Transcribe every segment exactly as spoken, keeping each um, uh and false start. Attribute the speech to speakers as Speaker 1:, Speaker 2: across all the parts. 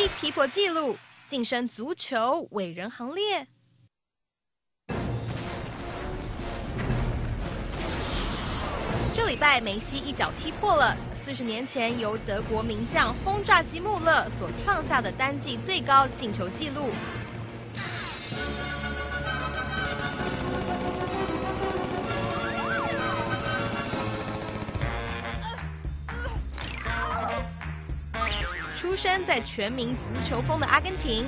Speaker 1: 西踢破纪录，晋升足球伟人行列。这礼拜梅西一脚踢破了四十年前由德国名将轰炸机穆勒所创下的单季最高进球纪录。出生在全民足球风的阿根廷，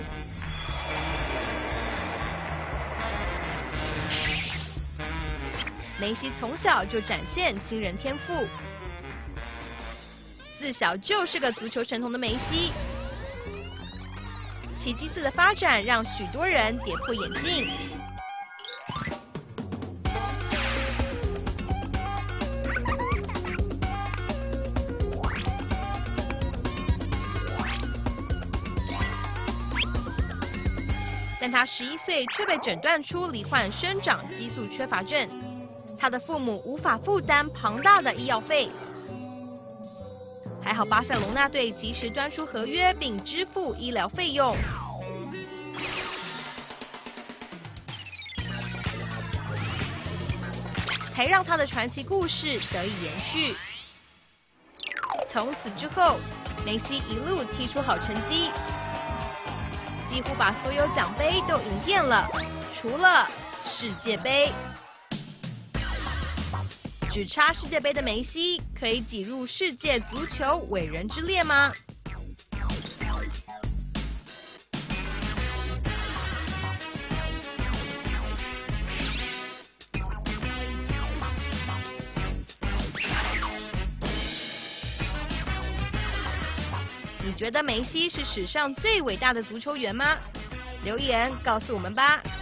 Speaker 1: 梅西从小就展现惊人天赋，自小就是个足球神童的梅西，奇迹似的发展让许多人跌破眼镜。但他十一岁却被诊断出罹患生长激素缺乏症，他的父母无法负担庞大的医药费。还好巴塞隆纳队及时端出合约并支付医疗费用，才让他的传奇故事得以延续。从此之后，梅西一路踢出好成绩，几乎把所有奖杯都赢遍了，除了世界杯。只差世界杯的梅西，可以挤入世界足球伟人之列吗？你觉得梅西是史上最伟大的足球员吗？留言告诉我们吧。